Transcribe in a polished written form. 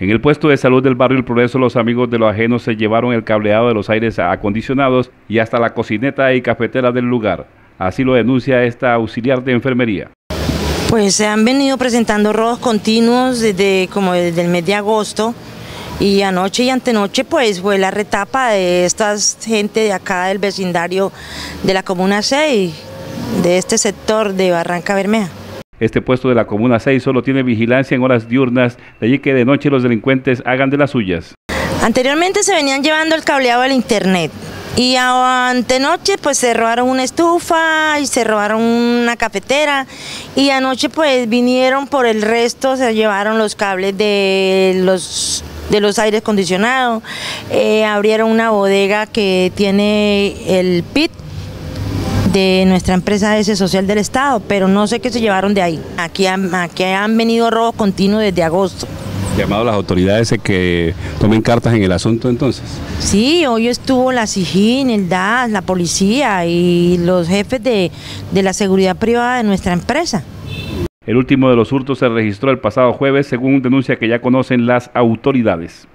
En el puesto de salud del barrio El Progreso, los amigos de los ajenos se llevaron el cableado de los aires acondicionados y hasta la cocineta y cafetera del lugar. Así lo denuncia esta auxiliar de enfermería. Pues se han venido presentando robos continuos desde el mes de agosto, y anoche y antenoche pues fue la retapa de esta gente de acá del vecindario de la Comuna 6, de este sector de Barranca Bermeja. Este puesto de la Comuna 6 solo tiene vigilancia en horas diurnas, de allí que de noche los delincuentes hagan de las suyas. Anteriormente se venían llevando el cableado del internet y antenoche pues se robaron una estufa y se robaron una cafetera, y anoche pues vinieron por el resto, se llevaron los cables de los aires acondicionados, abrieron una bodega que tiene el PIT de nuestra empresa S Social del Estado, pero no sé qué se llevaron de ahí. Aquí han venido robos continuos desde agosto. Llamado a las autoridades a que tomen cartas en el asunto entonces. Sí, hoy estuvo la SIJIN, el DAS, la policía y los jefes de la seguridad privada de nuestra empresa. El último de los hurtos se registró el pasado jueves, según denuncia que ya conocen las autoridades.